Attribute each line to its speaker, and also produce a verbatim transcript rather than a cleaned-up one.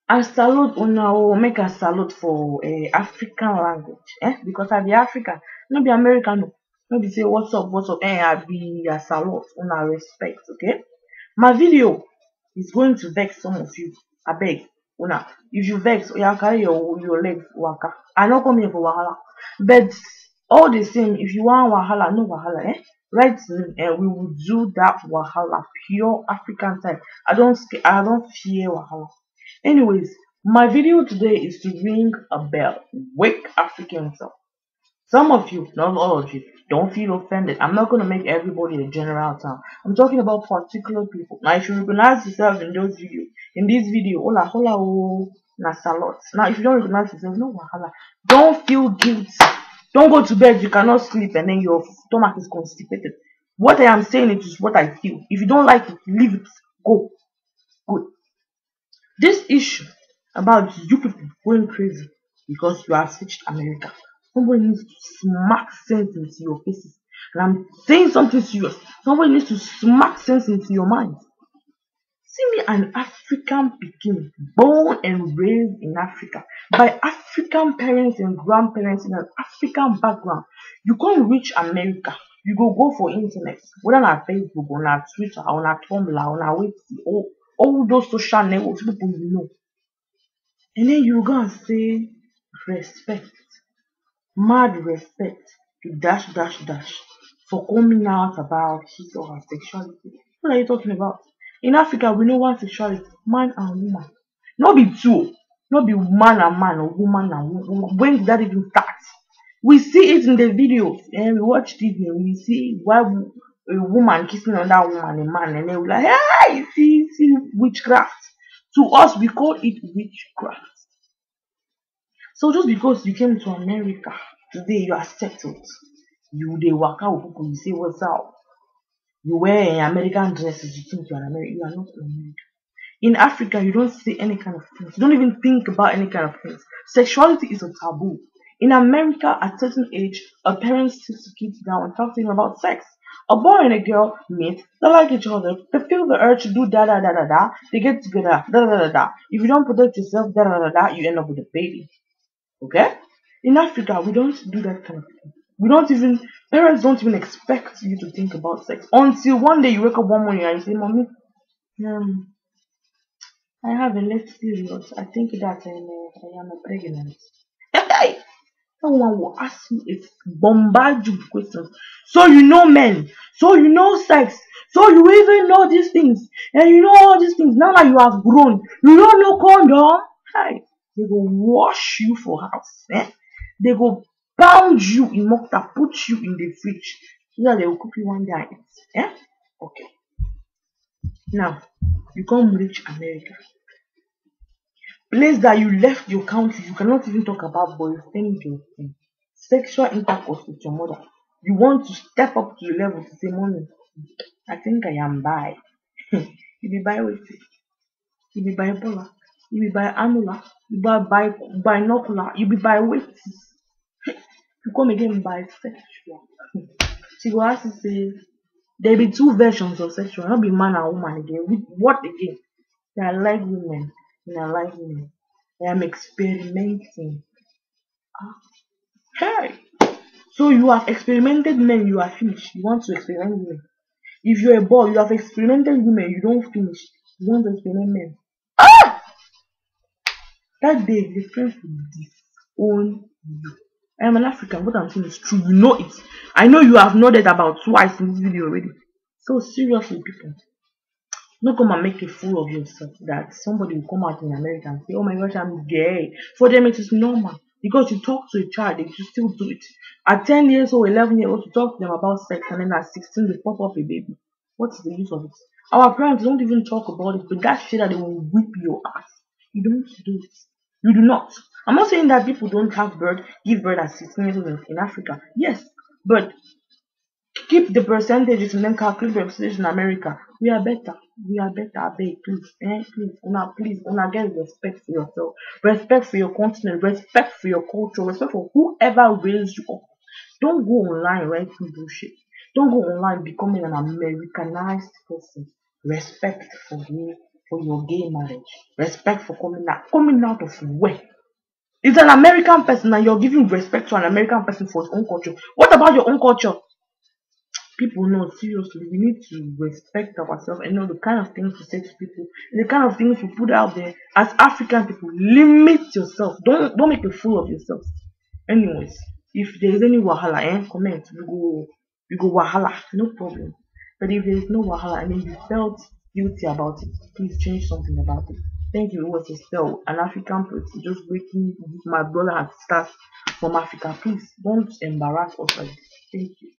Speaker 1: I salute una o make a salute for uh, African language, eh? Because I be African, no be American, no. No be say what's up, what's up, eh? I be a salute, una respect, okay? My video is going to vex some of you. I beg, una. If you vex, you carry your your legs waka. I not come here for wahala, but all the same, if you want wahala, no wahala, eh? Right, and we will do that wahala, pure African type. I don't, sca- I don't fear wahala. Anyways, my video today is to ring a bell. Wake Africans up. Some of you, not all of you, don't feel offended. I'm not going to make everybody a general term. I'm talking about particular people. Now, if you recognize yourself in those videos, in this video, hola, hola, oh, na salot. Now, if you don't recognize yourself, no wahala. Don't feel guilty. Don't go to bed. You cannot sleep and then your stomach is constipated. What I am saying it is what I feel. If you don't like it, leave it. Go. Good. This issue about you people going crazy because you have reached America. Somebody needs to smack sense into your faces. And I'm saying something serious. Somebody needs to smack sense into your mind. See me, an African Pekin, born and raised in Africa, by African parents and grandparents in an African background. You can't reach America. You go go for internet, whether on Facebook, on Twitter, on Tumblr, on Website, all, all those social networks, people you know. And then you go and say respect, mad respect to dash dash dash for coming out about his or her sexuality. What are you talking about? In Africa, we know one sexuality, man and woman. Not be two, not be man and man or woman and woman. When did that even start? We see it in the videos and we watch T V and we see why a woman kissing another woman, a man, and then we're like, hey, see, see witchcraft. To us, we call it witchcraft. So just because you came to America today, you are settled. You they work out with people, you say what's up. You wear American dresses, you think you're an American. You are not an American. In Africa, you don't say any kind of things. You don't even think about any kind of things. Sexuality is a taboo. In America, at a certain age, a parent sits the kids down and talks to them about sex. A boy and a girl meet, they like each other, they feel the urge to do da da da da da, they get together, da da da da. If you don't protect yourself, da da da da, you end up with a baby. Okay? In Africa, we don't do that kind of thing. We don't even, parents don't even expect you to think about sex until one day you wake up one morning and you say, Mommy, um, I have a late period. I think that I'm, uh, I am pregnant. Hey! Someone will ask you a bombard you with questions. So you know men. So you know sex. So you even know these things. And you know all these things. Now that you have grown, you don't know condom. Hey, they go wash you for house. Eh? They go pound you in mortar, put you in the fridge. So that they will cook you one day and eat. Eh? Okay. Now, you come reach America. Place that you left your country, you cannot even talk about boyfriend, girlfriend, sexual intercourse with your mother. You want to step up to the level to say, Mommy, I think I am bi. You be bi with it. You be bipolar. You be biannular. You be bi binocular. You be bi with You come again bisexual. She go ask you say there be two versions of sexual, not be man and woman again. With what again? I like women and I like women. I am experimenting. Hey! So you have experimented men, you are finished. You want to experiment women. If you're a boy, you have experimented women, you don't finish. You want to experiment men. Ah! That day, the friends will disown you. I am an African. What I'm saying is true. You know it. I know you have nodded about twice in this video already. So seriously, people. Not come and make a fool of yourself that somebody will come out in America and say, oh my gosh, I'm gay. For them, it is normal. Because you talk to a child, they just still do it. At ten years old, eleven years old, you talk to them about sex, and then at sixteen, they pop up a baby. What's the use of it? Our parents don't even talk about it, but that shit that they will whip your ass. You don't do it. You do not. I'm not saying that people don't have birth, give birth at sixteen years old in, in Africa. Yes, but keep the percentages and then calculate the percentage in America. We are better. We are better. I beg, please. Eh? Please. Una, please. Una get respect for yourself. Respect for your continent. Respect for your culture. Respect for whoever raised you up. Don't go online writing bullshit. Don't go online becoming an Americanized person. Respect for me. for your gay marriage. Respect for coming out. Coming out of where? It's an American person and you're giving respect to an American person for his own culture. What about your own culture? People know, seriously, we need to respect ourselves and know the kind of things we say to people, the kind of things we put out there. As African people, limit yourself. Don't don't make a fool of yourself. Anyways, if there is any wahala, eh, comment. We go we go wahala, no problem. But if there is no wahala and then you felt guilty about it, please change something about it. Thank you. It was Estelle, an African person, just waiting with my brother and sisters from Africa. Please don't embarrass us like this. Thank you.